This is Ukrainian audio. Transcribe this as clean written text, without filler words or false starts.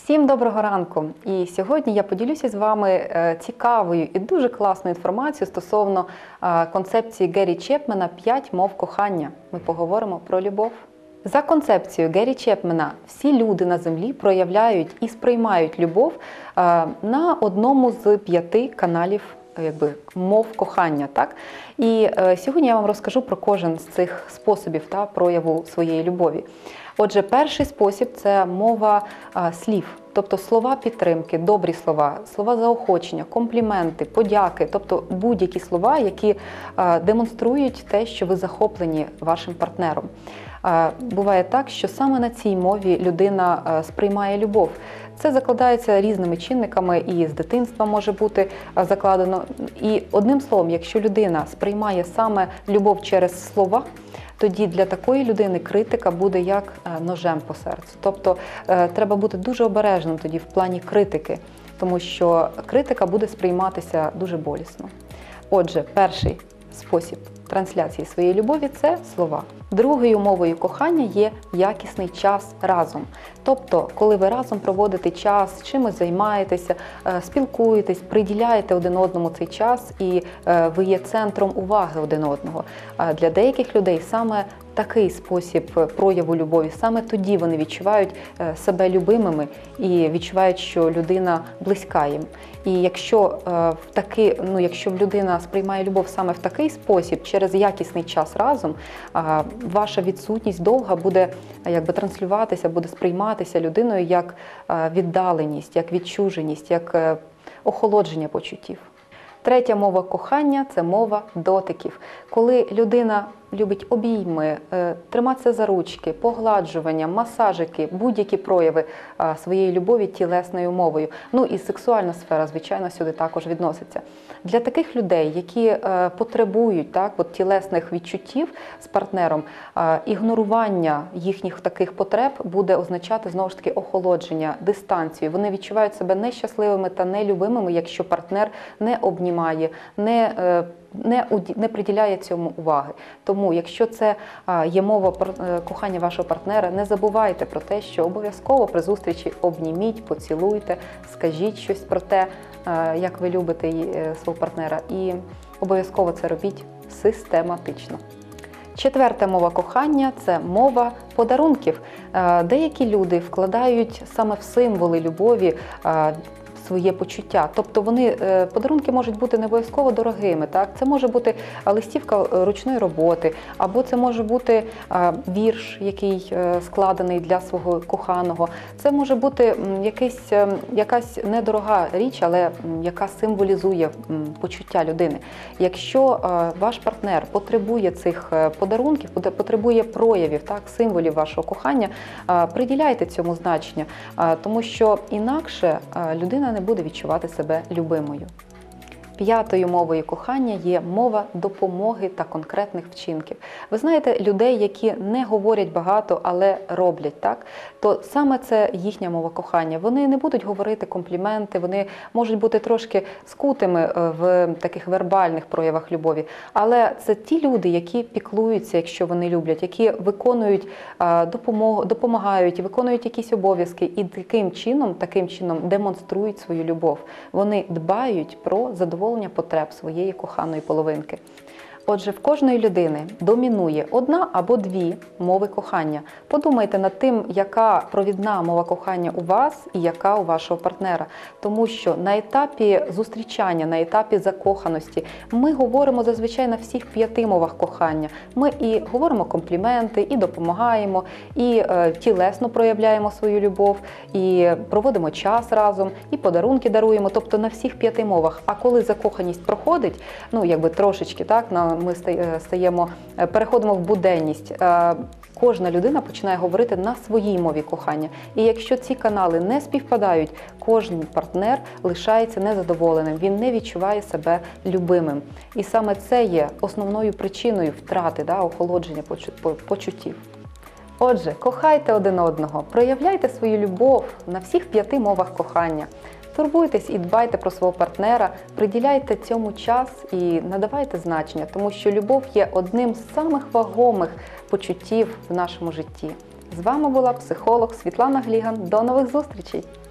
Всім доброго ранку! І сьогодні я поділюся з вами цікавою і дуже класною інформацією стосовно концепції Гері Чепмена «5 мов кохання». Ми поговоримо про любов. За концепцією Гері Чепмена, всі люди на землі проявляють і сприймають любов на одному з 5 каналів мов кохання. Так? І сьогодні я вам розкажу про кожен з цих способів прояву своєї любові. Отже, перший спосіб – це мова слів, тобто слова підтримки, добрі слова, слова заохочення, компліменти, подяки, тобто будь-які слова, які демонструють те, що ви захоплені вашим партнером. Буває так, що саме на цій мові людина сприймає любов. Це закладається різними чинниками, і з дитинства може бути закладено. І одним словом, якщо людина сприймає саме любов через слова, тоді для такої людини критика буде як ножем по серцю. Тобто треба бути дуже обережним тоді в плані критики, тому що критика буде сприйматися дуже болісно. Отже, перший спосіб трансляції своєї любові – це слова. Другою мовою кохання є якісний час разом. Тобто, коли ви разом проводите час, чимось займаєтеся, спілкуєтесь, приділяєте один одному цей час і ви є центром уваги один одного. Для деяких людей саме такий спосіб прояву любові, саме тоді вони відчувають себе любимими і відчувають, що людина близька їм. І якщо людина сприймає любов саме в такий спосіб, через якісний час разом, ваша відсутність довга буде транслюватися, буде сприйматися людиною як віддаленість, як відчуженість, як охолодження почуттів. Третя мова кохання – це мова дотиків. Коли людина любить обійми, триматися за ручки, погладжування, масажики, будь-які прояви своєї любові тілесною мовою. Ну і сексуальна сфера, звичайно, сюди також відноситься. Для таких людей, які потребують тілесних відчуттів з партнером, ігнорування їхніх таких потреб буде означати, знову ж таки, охолодження, дистанцію. Вони відчувають себе нещасливими та нелюбимими, якщо партнер не обнімає, не приділяє цьому уваги. Тому, якщо це є мова кохання вашого партнера, не забувайте про те, що обов'язково при зустрічі обніміть, поцілуйте, скажіть щось про те, як ви любите свого партнера, і обов'язково це робіть систематично. Четверта мова кохання – це мова подарунків. Деякі люди вкладають саме в символи любові своє почуття. Тобто подарунки можуть бути не обов'язково дорогими. Так? Це може бути листівка ручної роботи, або це може бути вірш, який складений для свого коханого. Це може бути якась недорога річ, але яка символізує почуття людини. Якщо ваш партнер потребує цих подарунків, потребує проявів, символів вашого кохання, приділяйте цьому значення, тому що інакше людина не буде відчувати себе любимою. П'ятою мовою кохання є мова допомоги та конкретних вчинків. Ви знаєте, людей, які не говорять багато, але роблять, так? То саме це їхня мова кохання. Вони не будуть говорити компліменти, вони можуть бути трошки скутими в таких вербальних проявах любові. Але це ті люди, які піклуються, якщо вони люблять, які виконують допомагають, виконують якісь обов'язки і таким чином демонструють свою любов. Вони дбають про задоволення потреб своєї коханої половинки. Отже, в кожної людини домінує одна або дві мови кохання. Подумайте над тим, яка провідна мова кохання у вас і яка у вашого партнера. Тому що на етапі зустрічання, на етапі закоханості ми говоримо зазвичай на всіх 5 мовах кохання. Ми і говоримо компліменти, і допомагаємо, і тілесно проявляємо свою любов, і проводимо час разом, і подарунки даруємо, тобто на всіх 5 мовах. А коли закоханість проходить, трошечки, ми переходимо в буденність, кожна людина починає говорити на своїй мові кохання. І якщо ці канали не співпадають, кожен партнер лишається незадоволеним, він не відчуває себе любимим. І саме це є основною причиною втрати, охолодження почуттів. Отже, кохайте один одного, проявляйте свою любов на всіх 5 мовах кохання. Турбуйтесь і дбайте про свого партнера, приділяйте цьому час і надавайте значення, тому що любов є одним з самих вагомих почуттів в нашому житті. З вами була психолог Світлана Гліган. До нових зустрічей!